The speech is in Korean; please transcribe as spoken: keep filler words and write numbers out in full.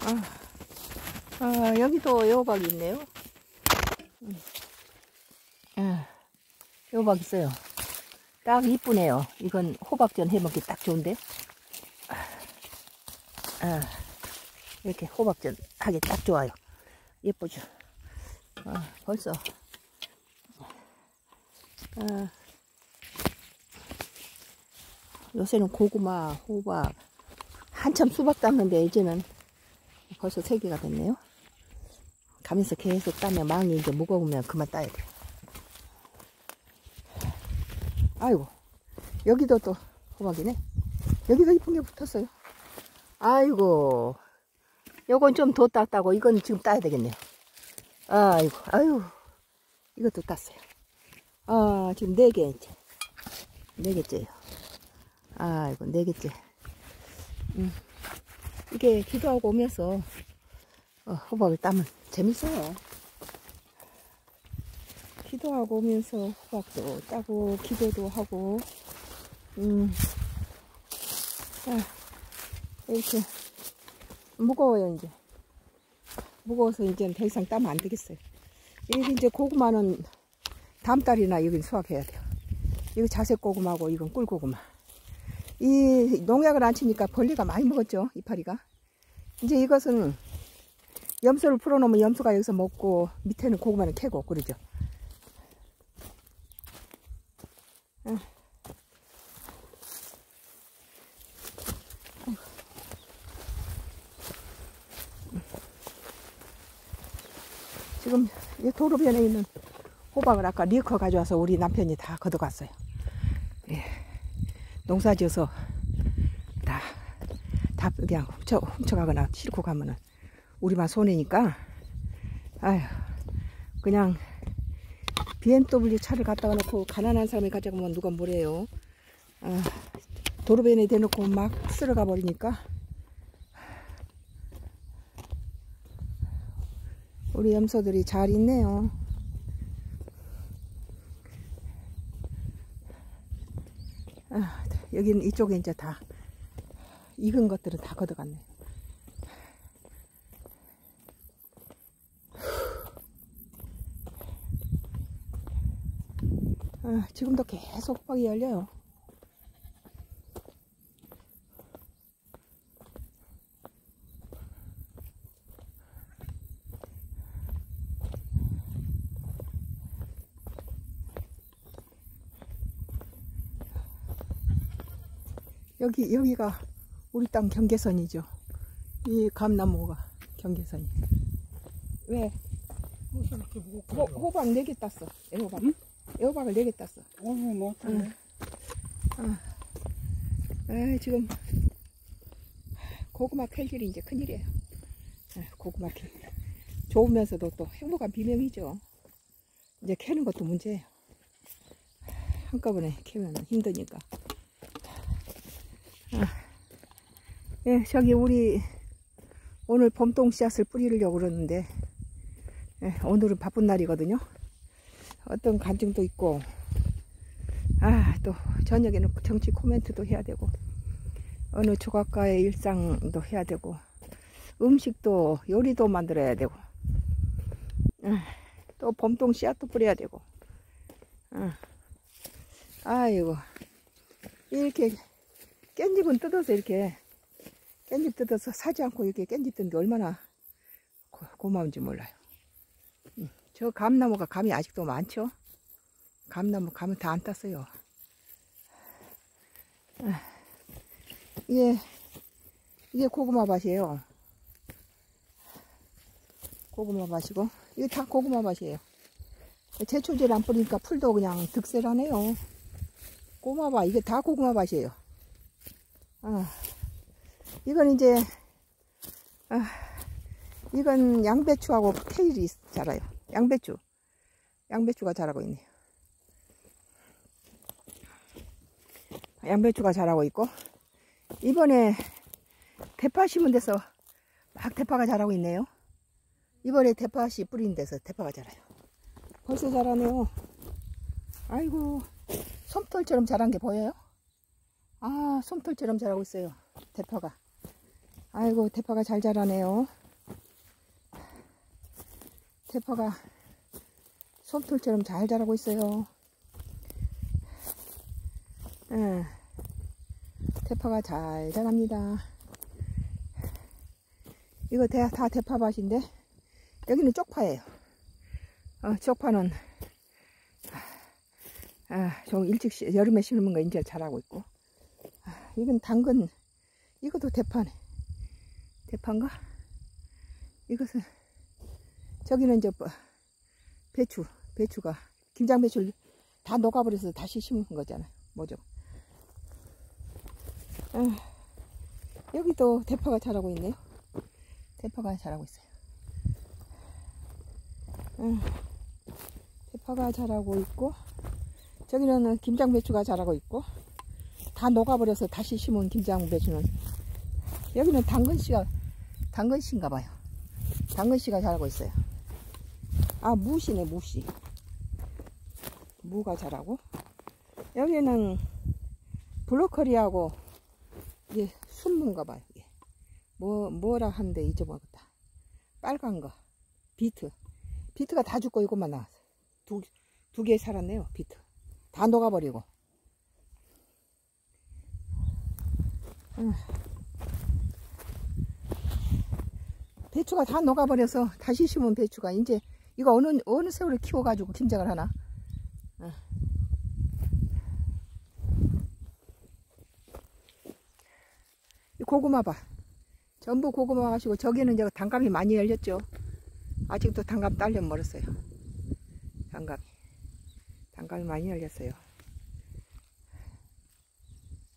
아, 아, 여기도 애호박이 있네요. 음. 아, 애호박 있어요. 딱 이쁘네요. 이건 호박전 해먹기 딱 좋은데. 아, 이렇게 호박전 하기 딱 좋아요. 예쁘죠? 아, 벌써. 아, 요새는 고구마, 호박, 한참 수박 땄는데 이제는 벌써 세 개가 됐네요. 가면서 계속 따면 망이 이제 무거우면 그만 따야 돼. 아이고, 여기도 또 호박이네. 여기도 이쁜 게 붙었어요. 아이고, 요건 좀 더 땄다고 이건 지금 따야 되겠네요. 아이고, 아유, 이것도 땄어요. 아, 지금 네 개 이제. 네 개째요. 아이고, 네 개째. 음, 이게 기도하고 오면서 어, 호박을 따면 재밌어요. 기도하고 오면서 호박도 따고 기도도 하고 음, 아, 이렇게 무거워요. 이제 무거워서 이제 더 이상 따면 안 되겠어요. 이게 이제 고구마는 다음 달이나 여긴 수확해야 돼요. 이거 자색 고구마고 이건 꿀고구마. 이 농약을 안 치니까 벌레가 많이 먹었죠, 이파리가. 이제 이것은 염소를 풀어놓으면 염소가 여기서 먹고 밑에는 고구마는 캐고 그러죠. 아. 지금 이 도로변에 있는 호박을 아까 리커 가져와서 우리 남편이 다 걷어갔어요. 예. 농사 지어서 다, 다 그냥 훔쳐, 훔쳐가거나 싣고 가면은 우리만 손해니까, 아휴, 그냥 비엠더블유 차를 갖다가 놓고 가난한 사람이 가져가면 누가 뭐래요. 아, 도로변에 대놓고 막 쓸어가 버리니까 우리 염소들이 잘 있네요. 아, 여기는 이쪽에 이제 다 익은 것들은 다 걷어갔네. 아, 지금도 계속 호박이 열려요. 여기, 여기가 우리 땅 경계선이죠. 이 감나무가 경계선이. 왜? 호, 호박 네 개 땄어. 애호박. 응? 애호박을 네 개 땄어. 어머, 뭐, 응. 아, 아, 지금 고구마 캘 일이 이제 큰일이에요. 아, 고구마 캘. 좋으면서도 또 행복한 비명이죠. 이제 캐는 것도 문제예요. 한꺼번에 캐면 힘드니까. 아, 예, 저기 우리 오늘 봄동 씨앗을 뿌리려고 그러는데 예, 오늘은 바쁜 날이거든요. 어떤 간증도 있고, 아, 또 저녁에는 정치 코멘트도 해야 되고, 어느 조각가의 일상도 해야 되고, 음식도 요리도 만들어야 되고, 아, 또 봄동 씨앗도 뿌려야 되고, 아, 아이고, 이렇게 깻잎은 뜯어서 이렇게 깻잎 뜯어서 사지 않고 이렇게 깻잎 뜯는 게 얼마나 고, 고마운지 몰라요. 음, 저 감나무가 감이 아직도 많죠. 감나무 감은 다 안 땄어요. 아, 이게 이게 고구마 밭이에요. 고구마 밭이고 이게 다 고구마 밭이에요. 제초제를 안 뿌리니까 풀도 그냥 득세라네요. 고구마 밭 이게 다 고구마 밭이에요. 아, 이건 이제 아, 이건 양배추하고 케일이 자라요. 양배추 양배추가 자라고 있네요. 양배추가 자라고 있고, 이번에 대파 심은 데서 막 대파가 자라고 있네요. 이번에 대파씨 뿌린 데서 대파가 자라요. 벌써 자라네요. 아이고, 솜털처럼 자란 게 보여요? 아, 솜털처럼 자라고 있어요. 대파가. 아이고, 대파가 잘 자라네요. 대파가 솜털처럼 잘 자라고 있어요. 예, 대파가 잘 자랍니다. 이거 대, 다 대파밭인데 여기는 쪽파예요. 어, 쪽파는 아, 좀 일찍 시, 여름에 심은 거 이제 자라고 있고, 아, 이건 당근, 이것도 대파네. 대파인가? 이것은 저기는 이제 배추, 배추가 김장 배추를 다 녹아버려서 다시 심은 거잖아요. 뭐죠? 아, 여기도 대파가 자라고 있네요. 대파가 자라고 있어요. 아, 대파가 자라고 있고, 저기는 김장 배추가 자라고 있고, 다 녹아버려서 다시 심은 김장 배추는, 여기는 당근씨가 당근씨인가 봐요. 당근씨가 자라고 있어요. 아, 무씨네, 무씨. 무가 자라고, 여기는 브로콜리하고 이게 순무인가 봐요. 이게 뭐 뭐라 하는데 잊어먹었다. 빨간 거 비트. 비트가 다 죽고 이것만 나왔어. 두 두 개 살았네요. 비트 다 녹아버리고. 음. 배추가 다 녹아버려서 다시 심은 배추가 이제 이거 어느 어느 세월에 키워가지고 김장을 하나. 어. 고구마 봐. 전부 고구마 가시고, 저기는 이제 단감이 많이 열렸죠. 아직도 단감 딸려 멀었어요. 단감이 단감이 많이 열렸어요.